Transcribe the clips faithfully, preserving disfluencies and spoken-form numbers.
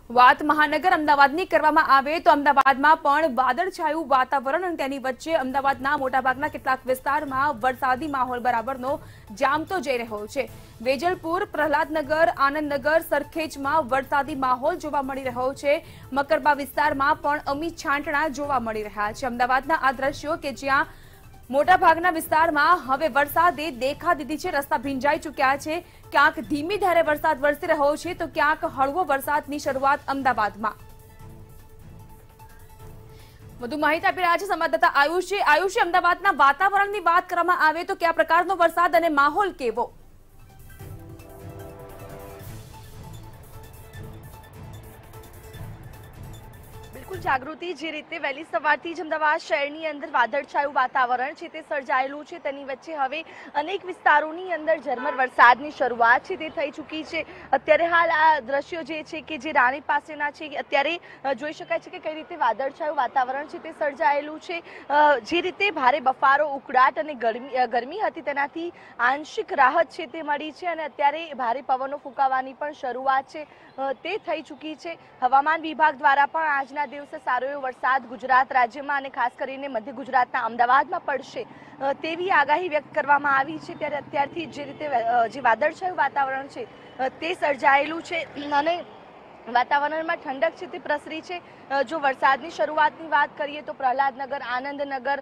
વાત મહાનગર અમદાવાદની કરવામાં આવે તો અમદાવાદમાં પણ વાદળછાયું વાતાવરણ અને તેની વચ્ચે અમદાવાદના મોટાભાગના કેટલાક વિસ્તારમાં વરસાદી માહોલ બરાબરનો જામતો જઈ રહ્યો છે। વેજલપુર, પ્રહલાદનગર, આનંદનગર, સરખેજમાં વરસાદી માહોલ જોવા મળી રહ્યો છે। મકરબા વિસ્તારમાં પણ અમી છાંટણા જોવા મળી રહ્યા છે। અમદાવાદના આ દ્રશ્યો કે જ્યાં મોટાભાગના વિસ્તારમાં હવે વરસાદે દેખા દીધી છે, રસ્તા ભીંજાઈ ચૂક્યા છે। ક્યાંક ધીમી ધારે વરસાદ વરસી રહ્યો છે તો ક્યાંક હળવો વરસાદની શરૂઆત અમદાવાદમાં। વધુ માહિતી આપી રહ્યા છે સંવાદદાતા આયુષી। આયુષી, અમદાવાદના વાતાવરણની વાત કરવામાં આવે તો કયા પ્રકારનો વરસાદ અને માહોલ કેવો? બિલકુલ જાગૃતિ, જે રીતે વહેલી સવારથી જ અમદાવાદ શહેરની અંદર વાદળછાયું વાતાવરણ છે તે સર્જાયેલું છે, તેની વચ્ચે હવે અનેક વિસ્તારોની અંદર ઝરમર વરસાદની શરૂઆત છે તે થઈ ચૂકી છે। અત્યારે હાલ આ દ્રશ્યો જે છે કે જે રાણી પાસેના છે, અત્યારે જોઈ શકાય છે કે કઈ રીતે વાદળછાયું વાતાવરણ છે તે સર્જાયેલું છે। જે રીતે ભારે બફારો, ઉકળાટ અને ગરમી ગરમી હતી તેનાથી આંશિક રાહત છે તે મળી છે અને અત્યારે ભારે પવનો ફૂંકાવાની પણ શરૂઆત છે તે થઈ ચૂકી છે। હવામાન વિભાગ દ્વારા પણ આજના દિવસે સારો એવો વરસાદ ગુજરાત રાજ્યમાં અને ખાસ કરીને મધ્ય ગુજરાતના અમદાવાદમાં પડશે તેવી આગાહી વ્યક્ત કરવામાં આવી છે। ત્યારે અત્યારથી જે રીતે જે વાદળછાયું વાતાવરણ છે તે સર્જાયેલું છે અને વાતાવરણમાં ઠંડક છે તે પ્રસરી છે। જો વરસાદની શરૂઆતની વાત કરીએ તો પ્રહલાદનગર, આનંદનગર,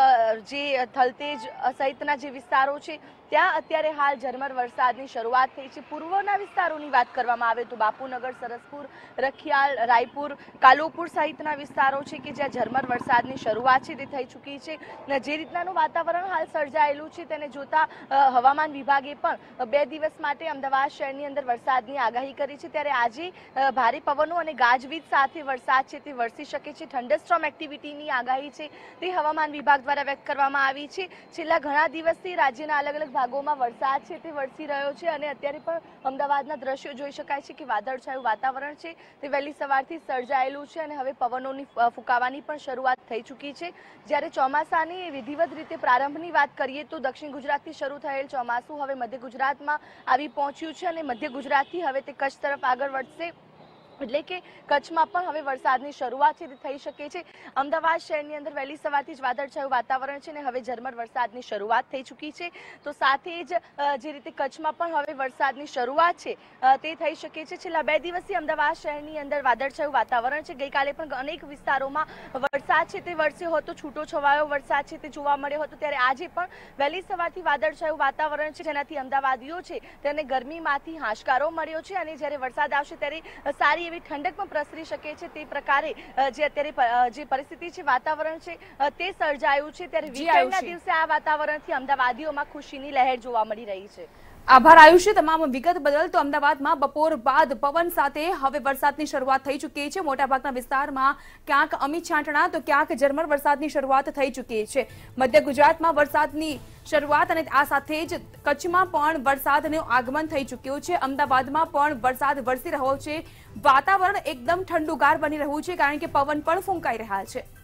જે થલતેજ સહિતના જે વિસ્તારો છે ત્યાં અત્યારે હાલ ઝરમર વરસાદની શરૂઆત થઈ છે। પૂર્વના વિસ્તારોની વાત કરવામાં આવે તો બાપુનગર, સરસપુર, રખિયાલ, રાયપુર, કાલુપુર સહિતના વિસ્તારો છે કે જ્યાં ઝરમર વરસાદની શરૂઆત છે તે થઈ ચૂકી છે। જે રીતનાનું વાતાવરણ હાલ સર્જાયેલું છે તેને જોતા હવામાન વિભાગે પણ બે દિવસ માટે અમદાવાદ શહેરની અંદર વરસાદની આગાહી કરી છે। ત્યારે આજે ભારે પવનો અને ગાજવીજ સાથે વરસાદ છે તે વરસી શકે છે। થંડરસ્ટોર્મ એક્ટિવિટીની આગાહી છે તે હવામાન વિભાગ દ્વારા વ્યક્ત કરવામાં આવી છે। છેલ્લા ઘણા દિવસથી રાજ્યના અલગ અલગ ભાગોમાં વરસાદ છે તે વરસી રહ્યો છે અને અત્યારે પણ અમદાવાદના દ્રશ્યો જોઈ શકાય છે કે વાદળછાયું વાતાવરણ છે તે વહેલી સવારથી સર્જાયેલું છે અને હવે પવનોની ફૂંકાવાની પણ શરૂઆત થઈ ચૂકી છે। જ્યારે ચોમાસાની વિધિવત રીતે પ્રારંભની વાત કરીએ તો દક્ષિણ ગુજરાતથી શરૂ થયેલ ચોમાસું હવે મધ્ય ગુજરાતમાં આવી પહોંચ્યું છે અને મધ્ય ગુજરાતથી હવે તે કચ્છ તરફ આગળ વધશે, એટલે કે કચ્છમાં પણ હવે વરસાદની શરૂઆત છે તે થઈ શકે છે। અમદાવાદ શહેરની અંદર વહેલી સવારથી જ વાદળછાયું વાતાવરણ છે અને હવે ઝરમર વરસાદની શરૂઆત થઈ ચૂકી છે તો સાથે જ જે રીતે કચ્છમાં પણ હવે વરસાદની શરૂઆત છે તે થઈ શકે છે। છેલ્લા બે દિવસથી અમદાવાદ શહેરની અંદર વાદળછાયું વાતાવરણ છે। ગઈકાલે પણ અનેક વિસ્તારોમાં વરસાદ છે તે વરસ્યો હતો, છૂટો છવાયો વરસાદ છે તે જોવા મળ્યો હતો। ત્યારે આજે પણ વહેલી સવારથી વાદળછાયું વાતાવરણ છે જેનાથી અમદાવાદીઓ છે તેને ગરમીમાંથી હાશકારો મળ્યો છે અને જ્યારે વરસાદ આવશે ત્યારે સારી એવી ઠંડક પણ પ્રસરી શકે છે તે પ્રકારે જે અત્યારે જે પરિસ્થિતિ છે વાતાવરણ છે તે સર્જાયું છે। ત્યારે વીકેન્ડના દિવસે આ વાતાવરણથી અમદાવાદીઓમાં ખુશીની લહેર જોવા મળી રહી છે। આભાર આયુષી તમામ વિગત બદલ। તો અમદાવાદમાં બપોર બાદ પવન સાથે હવે વરસાદની શરૂઆત થઈ ચૂકી છે। મોટાભાગના વિસ્તારમાં ક્યાંક અમી છાંટણા તો ક્યાંક ઝરમર વરસાદની શરૂઆત થઈ ચૂકી છે। મધ્ય ગુજરાતમાં વરસાદની શરૂઆત અને આ સાથે જ કચ્છમાં પણ વરસાદનું આગમન થઈ ચૂક્યું છે। અમદાવાદમાં પણ વરસાદ વરસી રહ્યો છે। વાતાવરણ એકદમ ઠંડુગાર બની રહ્યું છે કારણ કે પવન પણ ફૂંકાઈ રહ્યા છે।